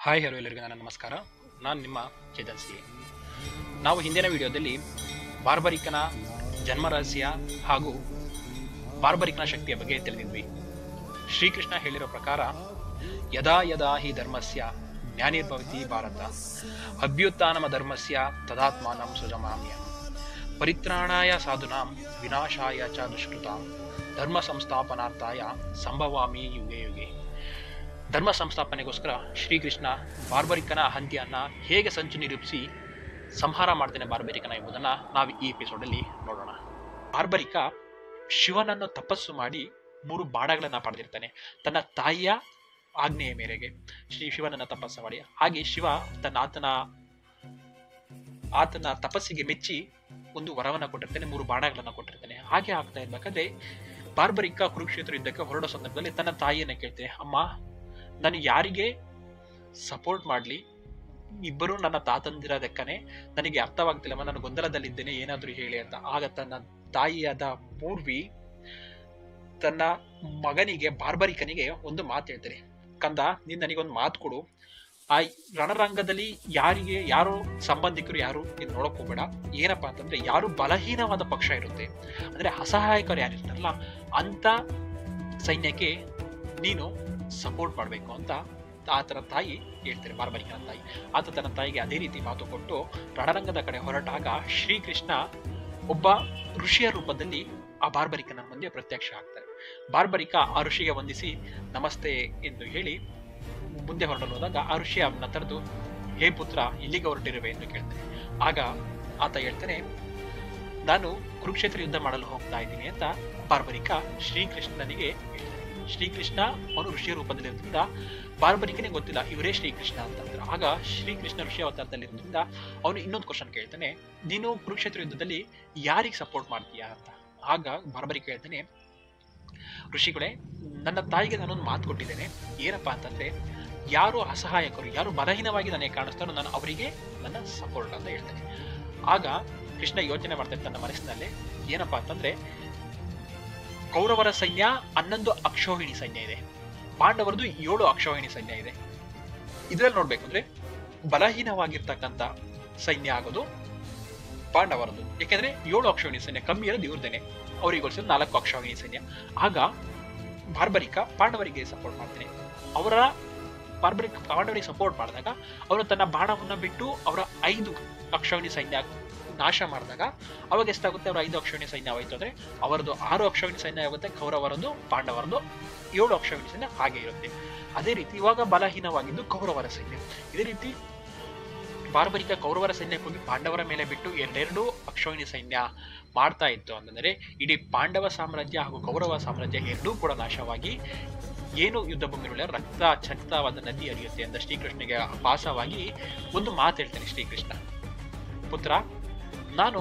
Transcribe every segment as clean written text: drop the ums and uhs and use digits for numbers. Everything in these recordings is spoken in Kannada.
ಹಾಯ್ ಹಲೋ ಎಲ್ಲರಿಗೂ ನನ್ನ ನಮಸ್ಕಾರ. ನಾನು ನಿಮ್ಮ ಚೇತನ್ ಸಿ. ನಾವು ಹಿಂದಿನ ವಿಡಿಯೋದಲ್ಲಿ ಬಾರ್ಬರಿಕನ ಜನ್ಮ ರಹಸ್ಯ ಹಾಗೂ ಬಾರ್ಬರಿಕನ ಶಕ್ತಿಯ ಬಗ್ಗೆ ತಿಳಿದಿದ್ವಿ. ಶ್ರೀಕೃಷ್ಣ ಹೇಳಿರೋ ಪ್ರಕಾರ ಯದಾ ಯದಾ ಹಿ ಧರ್ಮಸ್ಯ ಜ್ಞಾನಿರ್ಭವತಿ ಭಾರತ ಅಭ್ಯುತ್ಥಾನಮ ಧರ್ಮಸ್ಯ ತದಾತ್ಮಾನಂ ಸುಜಮಾಮ್ಯ ಪರಿತ್ರಾಣಾಯ ಸಾಧುನಾಂ ವಿನಾಶಾಯ ಚ ದುಷ್ಕೃತಾಂ ಧರ್ಮ ಸಂಸ್ಥಾಪನಾರ್ಥಾಯ ಸಂಭವಾಮಿ ಯುಗೆ ಯುಗೆ. ಧರ್ಮ ಸಂಸ್ಥಾಪನೆಗೋಸ್ಕರ ಶ್ರೀಕೃಷ್ಣ ಬಾರ್ಬರಿಕನ ಹಂತ್ಯನ್ನ ಹೇಗೆ ಸಂಚು ನಿರೂಪಿಸಿ ಸಂಹಾರ ಮಾಡ್ತಾನೆ ಬಾರ್ಬರಿಕನ ಎಂಬುದನ್ನು ನಾವು ಈ ಎಪಿಸೋಡಲ್ಲಿ ನೋಡೋಣ. ಬಾರ್ಬರಿಕ ಶಿವನನ್ನು ತಪಸ್ಸು ಮಾಡಿ 3 ಬಾಣಗಳನ್ನು ಪಡೆದಿರ್ತಾನೆ. ತನ್ನ ತಾಯಿಯ ಆಜ್ಞೆಯ ಮೇರೆಗೆ ಶಿವನನ್ನು ತಪಸ್ಸು ಮಾಡಿ, ಹಾಗೆ ಶಿವ ಆತನ ತಪಸ್ಸಿಗೆ ಮೆಚ್ಚಿ ಒಂದು ವರವನ್ನು ಕೊಟ್ಟಿರ್ತಾನೆ, 3 ಬಾಣಗಳನ್ನು ಕೊಟ್ಟಿರ್ತಾನೆ. ಹಾಗೆ ಆಗ್ತಾ ಇರ್ಬೇಕಾದ್ರೆ ಬಾರ್ಬರಿಕ ಕುರುಕ್ಷೇತ್ರ ಯುದ್ಧಕ್ಕೆ ಹೊರಡೋ ಸಂದರ್ಭದಲ್ಲಿ ತನ್ನ ತಾಯಿಯನ್ನ ಕೇಳ್ತಾನೆ, ಅಮ್ಮ ನಾನು ಯಾರಿಗೆ ಸಪೋರ್ಟ್ ಮಾಡಲಿ, ಇಬ್ಬರು ನನ್ನ ತಾತಂದಿರೋದಕ್ಕನೆ ನನಗೆ ಅರ್ಥವಾಗ್ತಿಲ್ಲಮ್ಮ, ನಾನು ಗೊಂದಲದಲ್ಲಿದ್ದೇನೆ, ಏನಾದರೂ ಹೇಳಿ ಅಂತ. ಆಗ ತನ್ನ ತಾಯಿಯಾದ ಪೂರ್ವಿ ತನ್ನ ಮಗನಿಗೆ ಬಾರ್ಬರಿಕನಿಗೆ ಒಂದು ಮಾತು ಹೇಳ್ತಾರೆ, ಕಂದ ನೀನು ನನಗೊಂದು ಮಾತು ಕೊಡು, ಆ ರಣರಂಗದಲ್ಲಿ ಯಾರು ಸಂಬಂಧಿಕರು ಯಾರು ನೀನು ನೋಡಕ್ ಹೋಗ್ಬೇಡ. ಏನಪ್ಪಾ ಅಂತಂದ್ರೆ ಯಾರು ಬಲಹೀನವಾದ ಪಕ್ಷ ಇರುತ್ತೆ, ಅಂದ್ರೆ ಅಸಹಾಯಕರು ಯಾರಿರ್ತಾರಲ್ಲ ಅಂತ ಸೈನ್ಯಕ್ಕೆ ನೀನು ಸಪೋರ್ಟ್ ಮಾಡಬೇಕು ಅಂತ ಆತನ ತಾಯಿ ಹೇಳ್ತಾರೆ, ಬಾರ್ಬರಿಕನ ತಾಯಿ. ಆತ ತನ್ನ ತಾಯಿಗೆ ಅದೇ ರೀತಿ ಮಾತು ಕೊಟ್ಟು ರಣರಂಗದ ಕಡೆ ಹೊರಟಾಗ ಶ್ರೀಕೃಷ್ಣ ಒಬ್ಬ ಋಷಿಯ ರೂಪದಲ್ಲಿ ಆ ಬಾರ್ಬರಿಕನ ಮುಂದೆ ಪ್ರತ್ಯಕ್ಷ ಆಗ್ತಾರೆ. ಬಾರ್ಬರಿಕ ಆ ಋಷಿಗೆ ವಂದಿಸಿ ನಮಸ್ತೆ ಎಂದು ಹೇಳಿ ಮುಂದೆ ಹೊರಡಲು ಹೋದಾಗ ಆ ಋಷಿ ಅವನ್ನ ತರೆದು, ಹೇ ಪುತ್ರ ಇಲ್ಲಿಗೆ ಹೊರಟಿರುವೆ ಎಂದು ಕೇಳ್ತಾನೆ. ಆಗ ಆತ ಹೇಳ್ತಾನೆ, ನಾನು ಕುರುಕ್ಷೇತ್ರ ಯುದ್ಧ ಮಾಡಲು ಹೋಗ್ತಾ ಇದ್ದೀನಿ ಅಂತ ಬಾರ್ಬರಿಕ ಶ್ರೀಕೃಷ್ಣನಿಗೆ ಹೇಳ್ತಾನೆ. ಶ್ರೀಕೃಷ್ಣ ಅವನು ಋಷಿಯ ರೂಪದಲ್ಲಿರೋದ್ರಿಂದ ಬಾರ್ಬರಿಕನಿಗೆ ಗೊತ್ತಿಲ್ಲ ಇವರೇ ಶ್ರೀಕೃಷ್ಣ ಅಂತಂದ್ರೆ. ಆಗ ಶ್ರೀಕೃಷ್ಣ ಋಷಿ ಅವತಾರದಲ್ಲಿರೋದ್ರಿಂದ ಅವನು ಇನ್ನೊಂದು ಕ್ವಶನ್ ಕೇಳ್ತಾನೆ, ನೀನು ಕುರುಕ್ಷೇತ್ರ ಯುದ್ಧದಲ್ಲಿ ಯಾರಿಗೆ ಸಪೋರ್ಟ್ ಮಾಡ್ತೀಯಾ ಅಂತ. ಆಗ ಬಾರ್ಬರಿಕ ಹೇಳ್ತಾನೆ, ಋಷಿಗಳೇ ನನ್ನ ತಾಯಿಗೆ ನಾನೊಂದು ಮಾತು ಕೊಟ್ಟಿದ್ದೇನೆ, ಏನಪ್ಪಾ ಅಂತಂದ್ರೆ ಯಾರು ಅಸಹಾಯಕರು ಯಾರು ಬಲಹೀನವಾಗಿ ನನಗೆ ಕಾಣಿಸ್ತಾರೋ ನಾನು ಅವರಿಗೆ ನನ್ನ ಸಪೋರ್ಟ್ ಅಂತ ಹೇಳ್ತೇನೆ. ಆಗ ಕೃಷ್ಣ ಯೋಚನೆ ಮಾಡ್ತಾರೆ ತನ್ನ ಮನಸ್ಸಿನಲ್ಲೇ, ಏನಪ್ಪಾ ಅಂತಂದ್ರೆ ಕೌರವರ ಸೈನ್ಯ 11 ಅಕ್ಷೋಹಿಣಿ ಸೈನ್ಯ ಇದೆ, ಪಾಂಡವರದು 7 ಅಕ್ಷೋಹಿಣಿ ಸೈನ್ಯ ಇದೆ. ಇದ್ರಲ್ಲಿ ನೋಡ್ಬೇಕು ಅಂದ್ರೆ ಬಲಹೀನವಾಗಿರ್ತಕ್ಕಂಥ ಸೈನ್ಯ ಆಗೋದು ಪಾಂಡವರದು, ಯಾಕೆಂದ್ರೆ 7 ಅಕ್ಷೋಹಿಣಿ ಸೈನ್ಯ ಕಮ್ಮಿ ಇರೋದು ಇವ್ರದೇನೆ, ಅವ್ರಿಗೆ ಹೋಲಿಸಿದ್ರೆ 4 ಅಕ್ಷೋಹಿಣಿ ಸೈನ್ಯ. ಆಗ ಬಾರ್ಬರಿಕ ಪಾಂಡವರಿಗೆ ಸಪೋರ್ಟ್ ಮಾಡ್ತಾನೆ. ಬಾರ್ಬರಿಕ ಪಾಂಡವರಿಗೆ ಸಪೋರ್ಟ್ ಮಾಡಿದಾಗ ಅವರು ತನ್ನ ಬಾಣವನ್ನ ಬಿಟ್ಟು ಅವರ 5 ಅಕ್ಷೋಹಿಣಿ ಸೈನ್ಯ ನಾಶ ಮಾಡಿದಾಗ ಅವಾಗ ಎಷ್ಟಾಗುತ್ತೆ, ಅವರ 5 ಅಕ್ಷೋಹಿಣಿ ಸೈನ್ಯ ಆಯ್ತು ಅಂದ್ರೆ ಅವರದು 6 ಅಕ್ಷೋಹಿಣಿ ಸೈನ್ಯ ಆಗುತ್ತೆ, ಕೌರವರದು ಪಾಂಡವರದು 7 ಅಕ್ಷೋಹಿಣಿ ಸೈನ್ಯ ಹಾಗೆ ಇರುತ್ತೆ. ಅದೇ ರೀತಿ ಇವಾಗ ಬಲಹೀನವಾಗಿದ್ದು ಕೌರವರ ಸೈನ್ಯ. ಇದೇ ರೀತಿ ಬಾರ್ಬರಿಕ ಕೌರವರ ಸೈನ್ಯಕ್ಕೆ ಹೋಗಿ ಪಾಂಡವರ ಮೇಲೆ ಬಿಟ್ಟು 2 ಅಕ್ಷೋಹಿಣಿ ಸೈನ್ಯ ಮಾಡ್ತಾ ಇತ್ತು ಅಂತಂದ್ರೆ ಇಡೀ ಪಾಂಡವ ಸಾಮ್ರಾಜ್ಯ ಹಾಗೂ ಕೌರವ ಸಾಮ್ರಾಜ್ಯ ಎರಡೂ ಕೂಡ ನಾಶವಾಗಿ ಏನು ಯುದ್ಧ ಭೂಮಿಯಲ್ಲಿ ರಕ್ತ ಚಕ್ತವಾದ ನದಿ ಹರಿಯುತ್ತೆ ಅಂತ ಶ್ರೀಕೃಷ್ಣನಿಗೆ ಭಾಸವಾಗಿ ಒಂದು ಮಾತು ಹೇಳ್ತಾನೆ ಶ್ರೀಕೃಷ್ಣ, ಪುತ್ರ ನಾನು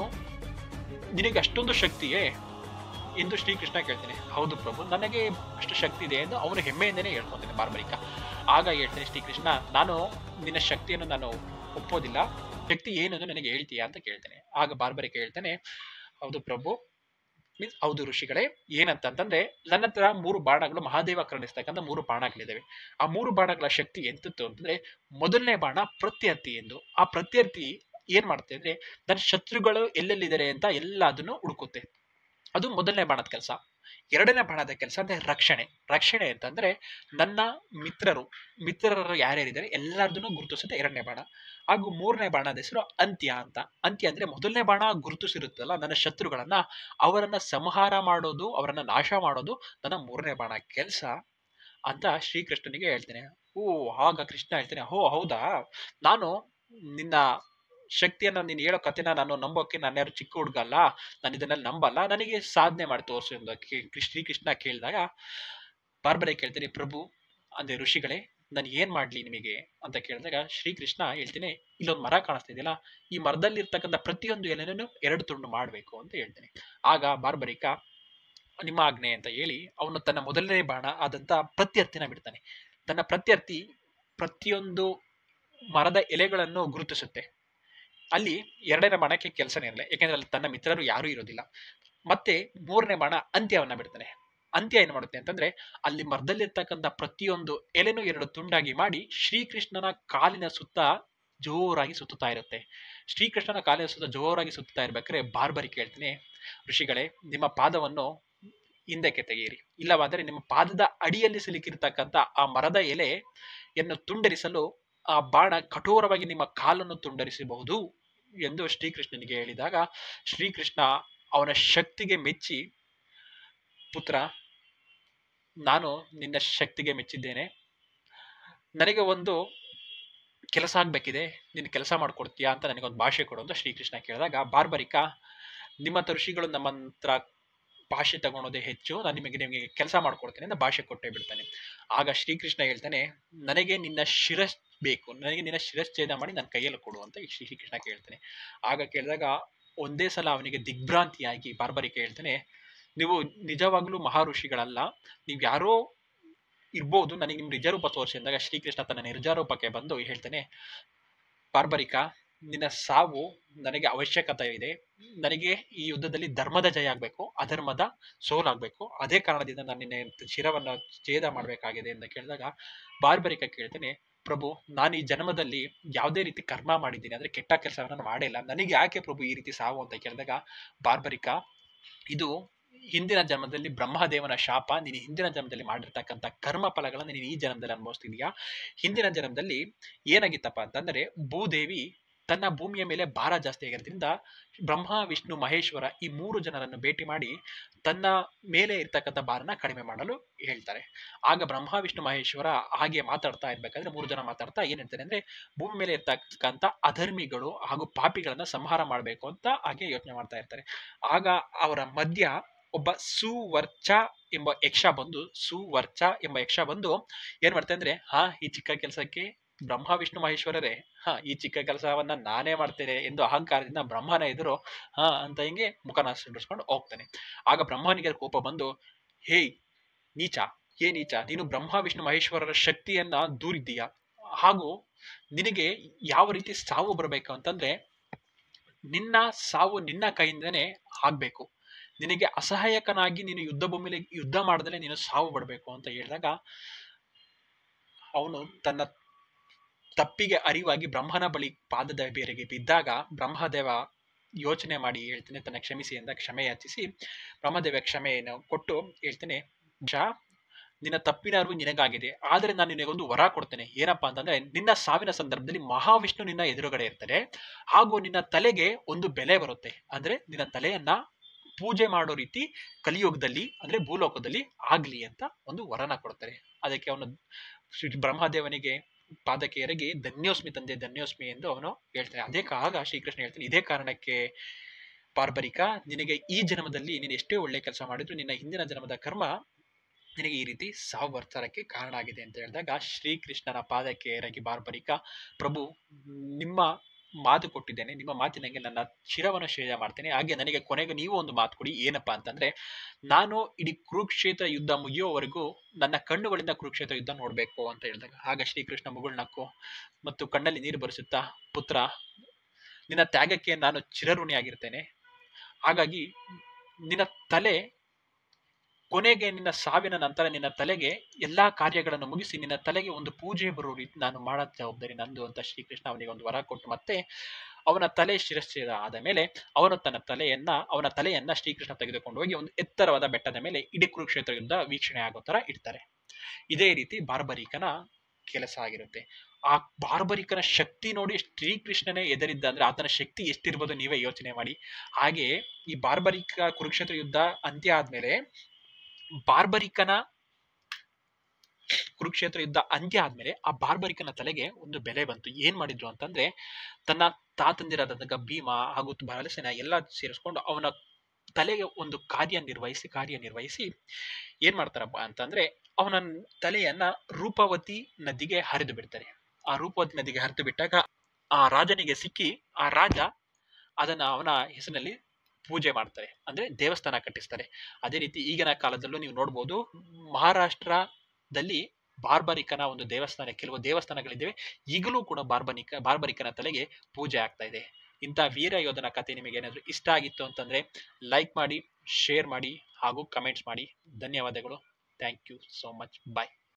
ನಿನಗೆ ಅಷ್ಟೊಂದು ಶಕ್ತಿಯೇ ಎಂದು ಶ್ರೀಕೃಷ್ಣ ಕೇಳ್ತಾನೆ. ಹೌದು ಪ್ರಭು, ನನಗೆ ಅಷ್ಟು ಶಕ್ತಿ ಇದೆ ಎಂದು ಅವನು ಹೆಮ್ಮೆಯಿಂದನೇ ಹೇಳ್ಕೊತಾನೆ ಬಾರ್ಬರಿಕ. ಆಗ ಹೇಳ್ತಾನೆ ಶ್ರೀಕೃಷ್ಣ, ನಾನು ನಿನ್ನ ಶಕ್ತಿಯನ್ನು ನಾನು ಒಪ್ಪೋದಿಲ್ಲ, ಶಕ್ತಿ ಏನನ್ನು ನನಗೆ ಹೇಳ್ತೀಯಾ ಅಂತ ಕೇಳ್ತಾನೆ. ಆಗ ಬಾರ್ಬರಿಕ ಹೇಳ್ತಾನೆ, ಹೌದು ಪ್ರಭು, ಮೀನ್ಸ್ ಹೌದು ಋಷಿಗಳೇ, ಏನಂತಂದ್ರೆ ನನ್ನ ಹತ್ರ 3 ಬಾಣಗಳು ಮಹಾದೇವ ಕರುಣಿಸ್ತಕ್ಕಂಥ 3 ಬಾಣಗಳಿದ್ದಾವೆ. ಆ 3 ಬಾಣಗಳ ಶಕ್ತಿ ಎಂತದ್ದು ಅಂತಂದ್ರೆ ಮೊದಲನೇ ಬಾಣ ಪ್ರತ್ಯರ್ಥಿ ಎಂದು. ಆ ಪ್ರತ್ಯರ್ಥಿ ಏನ್ ಮಾಡುತ್ತೆ ಅಂದ್ರೆ ನನ್ನ ಶತ್ರುಗಳು ಎಲ್ಲೆಲ್ಲಿದ್ದಾರೆ ಅಂತ ಎಲ್ಲದನ್ನು ಹುಡುಕುತ್ತೆ, ಅದು ಮೊದಲನೇ ಬಾಣದ ಕೆಲಸ. ಎರಡನೇ ಬಾಣದ ಕೆಲಸ ಅಂದ್ರೆ ರಕ್ಷಣೆ ಅಂತಂದ್ರೆ ನನ್ನ ಮಿತ್ರರು ಯಾರ್ಯಾರಿದ್ದಾರೆ ಎಲ್ಲರದನ್ನು ಗುರುತಿಸುತ್ತೆ ಎರಡನೇ ಬಾಣ. ಹಾಗೂ ಮೂರನೇ ಬಾಣದ ಹೆಸರು ಅಂತ್ಯ ಅಂತ. ಅಂತ್ಯ ಅಂದ್ರೆ ಮೊದಲನೇ ಬಾಣ ಗುರುತಿಸಿರುತ್ತಲ್ಲ ನನ್ನ ಶತ್ರುಗಳನ್ನ, ಅವರನ್ನ ಸಂಹಾರ ಮಾಡೋದು, ಅವರನ್ನ ನಾಶ ಮಾಡೋದು ನನ್ನ ಮೂರನೇ ಬಾಣ ಕೆಲಸ ಅಂತ ಶ್ರೀಕೃಷ್ಣನಿಗೆ ಹೇಳ್ತೇನೆ. ಆಗ ಕೃಷ್ಣ ಹೇಳ್ತೇನೆ, ಹೌದಾ, ನಾನು ನಿನ್ನ ಶಕ್ತಿಯನ್ನ ನೀನು ಹೇಳೋ ಕಥೆನ ನಾನು ನಂಬೋಕೆ ನಾನು ಯಾರು ಚಿಕ್ಕ ಹುಡುಗಲ್ಲ, ನಾನು ಇದನ್ನೆಲ್ಲ ನಂಬಲ್ಲ, ನನಗೆ ಸಾಧನೆ ಮಾಡಿ ತೋರಿಸು ಎಂದು ಶ್ರೀಕೃಷ್ಣ ಕೇಳಿದಾಗ ಬಾರ್ಬರಿಕ ಕೇಳ್ತೇನೆ, ಪ್ರಭು ಅಂದ್ರೆ ಋಷಿಗಳೇ ನಾನು ಏನ್ ಮಾಡ್ಲಿ ನಿಮಗೆ ಅಂತ ಕೇಳಿದಾಗ ಶ್ರೀಕೃಷ್ಣ ಹೇಳ್ತೇನೆ, ಇಲ್ಲೊಂದು ಮರ ಕಾಣಿಸ್ತಿದೆಯಲ್ಲ, ಈ ಮರದಲ್ಲಿ ಇರ್ತಕ್ಕಂಥ ಪ್ರತಿಯೊಂದು ಎಲೆನೂ 2 ತುಂಡು ಮಾಡ್ಬೇಕು ಅಂತ ಹೇಳ್ತೇನೆ. ಆಗ ಬಾರ್ಬರಿಕ ನಿಮ್ಮ ಆಜ್ಞೆ ಅಂತ ಹೇಳಿ ಅವನು ತನ್ನ ಮೊದಲನೇ ಬಾಣ ಆದಂತ ಪ್ರತ್ಯರ್ಥಿನ ಬಿಡ್ತಾನೆ. ತನ್ನ ಪ್ರತ್ಯರ್ಥಿ ಪ್ರತಿಯೊಂದು ಮರದ ಎಲೆಗಳನ್ನು ಗುರುತಿಸುತ್ತೆ. ಅಲ್ಲಿ ಎರಡನೇ ಬಾಣಕ್ಕೆ ಕೆಲಸನೇ ಇರಲ್ಲ, ಯಾಕೆಂದ್ರೆ ಅಲ್ಲಿ ತನ್ನ ಮಿತ್ರರು ಯಾರೂ ಇರೋದಿಲ್ಲ. ಮತ್ತೆ ಮೂರನೇ ಬಾಣ ಅಂತ್ಯವನ್ನ ಬಿಡ್ತಾನೆ. ಅಂತ್ಯ ಏನ್ ಮಾಡುತ್ತೆ ಅಂತಂದ್ರೆ ಅಲ್ಲಿ ಮರದಲ್ಲಿರ್ತಕ್ಕಂಥ ಪ್ರತಿಯೊಂದು ಎಲೆನೂ 2 ತುಂಡಾಗಿ ಮಾಡಿ ಶ್ರೀಕೃಷ್ಣನ ಕಾಲಿನ ಸುತ್ತ ಜೋರಾಗಿ ಸುತ್ತುತ್ತಾ ಇರುತ್ತೆ. ಶ್ರೀಕೃಷ್ಣನ ಕಾಲಿನ ಸುತ್ತ ಜೋರಾಗಿ ಸುತ್ತುತ್ತಾ ಇರ್ಬೇಕಾದ್ರೆ ಬಾರ್ಬರಿ ಕೇಳ್ತೀನಿ, ಋಷಿಗಳೇ, ನಿಮ್ಮ ಪಾದವನ್ನು ಹಿಂದಕ್ಕೆ ತೆಗೆಯಿರಿ, ಇಲ್ಲವಾದರೆ ನಿಮ್ಮ ಪಾದದ ಅಡಿಯಲ್ಲಿ ಸಿಲುಕಿರ್ತಕ್ಕಂಥ ಆ ಮರದ ಎಲೆಯನ್ನು ತುಂಡರಿಸಲು ಆ ಬಾಣ ಕಠೋರವಾಗಿ ನಿಮ್ಮ ಕಾಲನ್ನು ತುಂಡರಿಸಬಹುದು ಎಂದು ಶ್ರೀಕೃಷ್ಣನಿಗೆ ಹೇಳಿದಾಗ ಶ್ರೀಕೃಷ್ಣ ಅವನ ಶಕ್ತಿಗೆ ಮೆಚ್ಚಿ, ಪುತ್ರ, ನಾನು ನಿನ್ನ ಶಕ್ತಿಗೆ ಮೆಚ್ಚಿದ್ದೇನೆ, ನನಗೆ ಒಂದು ಕೆಲಸ ಆಗ್ಬೇಕಿದೆ, ನಿನ್ನ ಕೆಲಸ ಮಾಡ್ಕೊಡ್ತೀಯಾ ಅಂತ ನನಗೊಂದು ಭಾಷೆ ಕೊಡು ಅಂತ ಶ್ರೀಕೃಷ್ಣ ಕೇಳಿದಾಗ ಬಾರ್ಬರಿಕ, ನಿಮ್ಮ ಋಷಿಗಳು ನಮ್ಮ ಹತ್ರ ಭಾಷೆ ತಗೊಳೋದೇ ಹೆಚ್ಚು, ನಾನು ನಿಮಗೆ ಕೆಲಸ ಮಾಡ್ಕೊಡ್ತೇನೆ ಅಂತ ಭಾಷೆ ಕೊಟ್ಟೇ ಬಿಡ್ತಾನೆ. ಆಗ ಶ್ರೀಕೃಷ್ಣ ಹೇಳ್ತಾನೆ, ನನಗೆ ನಿನ್ನ ಶಿರಸ್ ಬೇಕು, ನನಗೆ ನಿನ್ನ ಶಿರಶ್ಛೇದ ಮಾಡಿ ನನ್ನ ಕೈಯಲ್ಲಿ ಕೊಡು ಅಂತ ಶ್ರೀಕೃಷ್ಣ ಕೇಳ್ತಾನೆ. ಆಗ ಕೇಳಿದಾಗ ಒಂದೇ ಸಲ ಅವನಿಗೆ ದಿಗ್ಭ್ರಾಂತಿಯಾಗಿ ಬಾರ್ಬರಿಕ ಹೇಳ್ತಾನೆ, ನೀವು ನಿಜವಾಗ್ಲೂ ಮಹಾಋಷಿಗಳಲ್ಲ, ನೀವು ಯಾರೋ ಇರ್ಬೋದು, ನನಗೆ ನಿಮ್ ನಿಜರೂಪ ತೋರಿಸಿ ಅಂದಾಗ ಶ್ರೀಕೃಷ್ಣ ತನ್ನ ನಿಜರೂಪಕ್ಕೆ ಬಂದು ಹೇಳ್ತಾನೆ, ಬಾರ್ಬರಿಕ, ನಿನ್ನ ಸಾವು ನನಗೆ ಅವಶ್ಯಕತೆ ಇದೆ, ನನಗೆ ಈ ಯುದ್ಧದಲ್ಲಿ ಧರ್ಮದ ಜಯ ಆಗ್ಬೇಕು, ಅಧರ್ಮದ ಸೋಲಾಗ್ಬೇಕು, ಅದೇ ಕಾರಣದಿಂದ ನಾನು ನಿನ್ನ ಶಿರವನ್ನ ಛೇದ ಮಾಡ್ಬೇಕಾಗಿದೆ ಅಂತ ಕೇಳಿದಾಗ ಬಾರ್ಬರಿಕ ಕೇಳ್ತಾನೆ, ಪ್ರಭು, ನಾನು ಈ ಜನ್ಮದಲ್ಲಿ ಯಾವುದೇ ರೀತಿ ಕರ್ಮ ಮಾಡಿದ್ದೀನಿ, ಅಂದ್ರೆ ಕೆಟ್ಟ ಕೆಲಸವನ್ನ ಮಾಡಿಲ್ಲ, ನನಗೆ ಯಾಕೆ ಪ್ರಭು ಈ ರೀತಿ ಸಾವು ಅಂತ ಕೇಳಿದಾಗ ಬಾರ್ಬರಿಕ, ಇದು ಹಿಂದಿನ ಜನ್ಮದಲ್ಲಿ ಬ್ರಹ್ಮದೇವನ ಶಾಪ, ನೀನು ಹಿಂದಿನ ಜನ್ಮದಲ್ಲಿ ಮಾಡಿರ್ತಕ್ಕಂಥ ಕರ್ಮ ಫಲಗಳನ್ನು ನೀನು ಈ ಜನ್ಮದಲ್ಲಿ ಅನುಭವಿಸ್ತಿದ್ಯಾ. ಹಿಂದಿನ ಜನ್ಮದಲ್ಲಿ ಏನಾಗಿತ್ತಪ್ಪ ಅಂತಂದ್ರೆ ಭೂದೇವಿ ತನ್ನ ಭೂಮಿಯ ಮೇಲೆ ಭಾರ ಜಾಸ್ತಿ ಆಗಿರೋದ್ರಿಂದ ಬ್ರಹ್ಮ, ವಿಷ್ಣು, ಮಹೇಶ್ವರ ಈ 3 ಜನರನ್ನು ಭೇಟಿ ಮಾಡಿ ತನ್ನ ಮೇಲೆ ಇರ್ತಕ್ಕಂಥ ಭಾರನ ಕಡಿಮೆ ಮಾಡಲು ಹೇಳ್ತಾರೆ. ಆಗ ಬ್ರಹ್ಮ, ವಿಷ್ಣು, ಮಹೇಶ್ವರ ಹಾಗೆ ಮಾತಾಡ್ತಾ ಇರ್ಬೇಕಾದ್ರೆ 3 ಜನ ಮಾತಾಡ್ತಾ ಏನ್ ಹೇಳ್ತಾರೆ ಅಂದ್ರೆ, ಭೂಮಿ ಮೇಲೆ ಇರ್ತಕ್ಕಂಥ ಅಧರ್ಮಿಗಳು ಹಾಗೂ ಪಾಪಿಗಳನ್ನ ಸಂಹಾರ ಮಾಡಬೇಕು ಅಂತ ಹಾಗೆ ಯೋಚನೆ ಮಾಡ್ತಾ ಇರ್ತಾರೆ. ಆಗ ಅವರ ಮಧ್ಯ ಒಬ್ಬ ಸುವರ್ಚ ಎಂಬ ಯಕ್ಷ ಬಂದು ಏನ್ ಮಾಡ್ತಾ ಅಂದ್ರೆ, ಈ ಚಿಕ್ಕ ಕೆಲಸಕ್ಕೆ ಬ್ರಹ್ಮ, ವಿಷ್ಣು, ಮಹೇಶ್ವರರೇ, ಈ ಚಿಕ್ಕ ಕೆಲಸವನ್ನ ನಾನೇ ಮಾಡ್ತೇನೆ ಎಂದು ಅಹಂಕಾರದಿಂದ ಬ್ರಹ್ಮನ ಎದುರು ಅಂತ ಹಿಂಗೆ ಮುಖನ ಸುಂಡಿಸ್ಕೊಂಡು ಹೋಗ್ತಾನೆ. ಆಗ ಬ್ರಹ್ಮನಿಗೆ ಕೋಪ ಬಂದು, ನೀಚ, ನೀನು ಬ್ರಹ್ಮ, ವಿಷ್ಣು, ಮಹೇಶ್ವರರ ಶಕ್ತಿಯನ್ನ ದೂರಿದ್ದೀಯ, ಹಾಗೂ ನಿನಗೆ ಯಾವ ರೀತಿ ಸಾವು ಬರಬೇಕು ಅಂತಂದ್ರೆ ನಿನ್ನ ಸಾವು ನಿನ್ನ ಕೈಯಿಂದನೇ ಆಗ್ಬೇಕು, ನಿನಗೆ ಅಸಹಾಯಕನಾಗಿ ನೀನು ಯುದ್ಧ ಭೂಮಿಲಿ ಯುದ್ಧ ಮಾಡದಲ್ಲೇ ನೀನು ಸಾವು ಪಡಬೇಕು ಅಂತ ಹೇಳಿದಾಗ ಅವನು ತನ್ನ ತಪ್ಪಿಗೆ ಅರಿವಾಗಿ ಬ್ರಹ್ಮನ ಬಳಿ ಪಾದದ ಬೇರೆಗೆ ಬಿದ್ದಾಗ ಬ್ರಹ್ಮದೇವ ಯೋಚನೆ ಮಾಡಿ ಹೇಳ್ತಾನೆ, ತನ್ನ ಕ್ಷಮಿಸಿ ಅಂತ ಕ್ಷಮೆ ಯಾಚಿಸಿ ಬ್ರಹ್ಮದೇವ ಕ್ಷಮೆಯನ್ನು ಕೊಟ್ಟು ಹೇಳ್ತಾನೆ, ನಿನ್ನ ತಪ್ಪಿನ ಅರಿವು ನಿನಗಾಗಿದೆ, ಆದರೆ ನಾನು ನಿನಗೊಂದು ವರ ಕೊಡ್ತೇನೆ. ಏನಪ್ಪಾ ಅಂತಂದ್ರೆ, ನಿನ್ನ ಸಾವಿನ ಸಂದರ್ಭದಲ್ಲಿ ಮಹಾವಿಷ್ಣು ನಿನ್ನ ಎದುರುಗಡೆ ಇರ್ತಾರೆ, ಹಾಗೂ ನಿನ್ನ ತಲೆಗೆ ಒಂದು ಬೆಲೆ ಬರುತ್ತೆ, ಅಂದ್ರೆ ನಿನ್ನ ತಲೆಯನ್ನ ಪೂಜೆ ಮಾಡೋ ರೀತಿ ಕಲಿಯುಗದಲ್ಲಿ ಅಂದ್ರೆ ಭೂಲೋಕದಲ್ಲಿ ಆಗ್ಲಿ ಅಂತ ಒಂದು ವರನ ಕೊಡ್ತಾರೆ. ಅದಕ್ಕೆ ಅವನು ಬ್ರಹ್ಮದೇವನಿಗೆ ಪಾದಕ್ಕೆ ಎರಗಿ ಧನ್ಯೋಸ್ಮಿ ತಂದೆ, ಧನ್ಯೋಸ್ಮಿ ಎಂದು ಅವನು ಹೇಳ್ತಾನೆ. ಆಗ ಶ್ರೀಕೃಷ್ಣ ಹೇಳ್ತಾನೆ, ಇದೇ ಕಾರಣಕ್ಕೆ ಬಾರ್ಬರಿಕ, ನಿನಗೆ ಈ ಜನ್ಮದಲ್ಲಿ ನೀನು ಎಷ್ಟೇ ಒಳ್ಳೆ ಕೆಲಸ ಮಾಡಿದ್ರು ನಿನ್ನ ಹಿಂದಿನ ಜನ್ಮದ ಕರ್ಮ ನಿನಗೆ ಈ ರೀತಿ ಸಾವು ಬರ್ತರಕ್ಕೆ ಕಾರಣ ಆಗಿದೆ ಅಂತ ಹೇಳಿದಾಗ ಶ್ರೀಕೃಷ್ಣನ ಪಾದಕ್ಕೆ ಎರಗಿ ಬಾರ್ಬರಿಕ, ಪ್ರಭು, ನಿಮ್ಮ ಮಾತು ಕೊಟ್ಟಿದ್ದೇನೆ, ನಿಮ್ಮ ಮಾತಿನಂಗೆ ನನ್ನ ಶಿರವನ್ನು ಛೇದ ಮಾಡ್ತೇನೆ, ಹಾಗೆ ನನಗೆ ಕೊನೆಗೆ ನೀವು ಒಂದು ಮಾತು ಕೊಡಿ. ಏನಪ್ಪಾ ಅಂತಂದ್ರೆ, ನಾನು ಇಡೀ ಕುರುಕ್ಷೇತ್ರ ಯುದ್ಧ ಮುಗಿಯೋವರೆಗೂ ನನ್ನ ಕಣ್ಣುಗಳಿಂದ ಕುರುಕ್ಷೇತ್ರ ಯುದ್ಧ ನೋಡ್ಬೇಕು ಅಂತ ಹೇಳಿದಾಗ ಆಗ ಶ್ರೀಕೃಷ್ಣ ಮುಗುಳ್ನಕ್ಕು ಮತ್ತು ಕಣ್ಣಲ್ಲಿ ನೀರು ಬರಿಸುತ್ತಾ, ಪುತ್ರ, ನಿನ್ನ ತ್ಯಾಗಕ್ಕೆ ನಾನು ಚಿರಋಣಿಯಾಗಿರ್ತೇನೆ, ಹಾಗಾಗಿ ನಿನ್ನ ತಲೆ ಕೊನೆಗೆ ನಿನ್ನ ಸಾವಿನ ನಂತರ ನಿನ್ನ ತಲೆಗೆ ಎಲ್ಲಾ ಕಾರ್ಯಗಳನ್ನು ಮುಗಿಸಿ ನಿನ್ನ ತಲೆಗೆ ಒಂದು ಪೂಜೆ ಬರೋ ರೀತಿ ನಾನು ಮಾಡೋ ಜವಾಬ್ದಾರಿ ನಂದು ಅಂತ ಶ್ರೀಕೃಷ್ಣ ಅವನಿಗೆ ಒಂದು ವರ ಕೊಟ್ಟು ಮತ್ತೆ ಅವನ ತಲೆ ಶಿರಶ್ಛೇದ ಆದ ಮೇಲೆ ಅವನ ತಲೆಯನ್ನ ಶ್ರೀಕೃಷ್ಣ ತೆಗೆದುಕೊಂಡು ಹೋಗಿ ಒಂದು ಎತ್ತರವಾದ ಬೆಟ್ಟದ ಮೇಲೆ ಇಡೀ ಕುರುಕ್ಷೇತ್ರ ಯುದ್ಧ ವೀಕ್ಷಣೆ ಆಗೋ ತರ ಇಡ್ತಾರೆ. ಇದೇ ರೀತಿ ಬಾರ್ಬರಿಕನ ಕೆಲಸ ಆಗಿರುತ್ತೆ. ಆ ಬಾರ್ಬರಿಕನ ಶಕ್ತಿ ನೋಡಿ ಶ್ರೀಕೃಷ್ಣನೇ ಎದರಿದ್ದ ಅಂದ್ರೆ ಆತನ ಶಕ್ತಿ ಎಷ್ಟಿರ್ಬೋದು ನೀವೇ ಯೋಚನೆ ಮಾಡಿ. ಹಾಗೆ ಈ ಬಾರ್ಬರಿಕ ಕುರುಕ್ಷೇತ್ರ ಯುದ್ಧ ಅಂತ್ಯ ಆದ್ಮೇಲೆ ಕುರುಕ್ಷೇತ್ರ ಯುದ್ಧ ಅಂತ್ಯ ಆದ್ಮೇಲೆ ಆ ಬಾರ್ಬರಿಕನ ತಲೆಗೆ ಒಂದು ಬೆಲೆ ಬಂತು. ಏನ್ ಮಾಡಿದ್ರು ಅಂತಂದ್ರೆ, ತನ್ನ ತಾತಂದಿರಾದ ಭೀಮ ಹಾಗೂ ಬಲಸೇನ ಎಲ್ಲ ಸೇರಿಸ್ಕೊಂಡು ಅವನ ತಲೆಗೆ ಒಂದು ಕಾರ್ಯನಿರ್ವಹಿಸಿ ಏನ್ ಮಾಡ್ತಾರಪ್ಪ ಅಂತಂದ್ರೆ, ಅವನ ತಲೆಯನ್ನ ರೂಪವತಿ ನದಿಗೆ ಹರಿದು ಬಿಡ್ತಾರೆ. ಆ ರೂಪವತಿ ನದಿಗೆ ಹರಿದು ಬಿಟ್ಟಾಗ ಆ ರಾಜನಿಗೆ ಸಿಕ್ಕಿ ಆ ರಾಜ ಅದನ್ನ ಅವನ ಹೆಸರಿನಲ್ಲಿ ಪೂಜೆ ಮಾಡ್ತಾರೆ, ಅಂದ್ರೆ ದೇವಸ್ಥಾನ ಕಟ್ಟಿಸ್ತಾರೆ. ಅದೇ ರೀತಿ ಈಗಿನ ಕಾಲದಲ್ಲೂ ನೀವು ನೋಡ್ಬೋದು, ಮಹಾರಾಷ್ಟ್ರದಲ್ಲಿ ಬಾರ್ಬರಿಕನ ಒಂದು ದೇವಸ್ಥಾನ, ಕೆಲವು ದೇವಸ್ಥಾನಗಳಿದ್ದಾವೆ, ಈಗಲೂ ಕೂಡ ಬಾರ್ಬರಿಕನ ತಲೆಗೆ ಪೂಜೆ ಆಗ್ತಾ ಇದೆ. ಇಂಥ ವೀರ ಯೋಧನ ಕಥೆ ನಿಮಗೆ ಏನಾದರೂ ಇಷ್ಟ ಆಗಿತ್ತು ಅಂತಂದ್ರೆ ಲೈಕ್ ಮಾಡಿ, ಶೇರ್ ಮಾಡಿ ಹಾಗೂ ಕಮೆಂಟ್ಸ್ ಮಾಡಿ. ಧನ್ಯವಾದಗಳು. Thank you so much. Bye.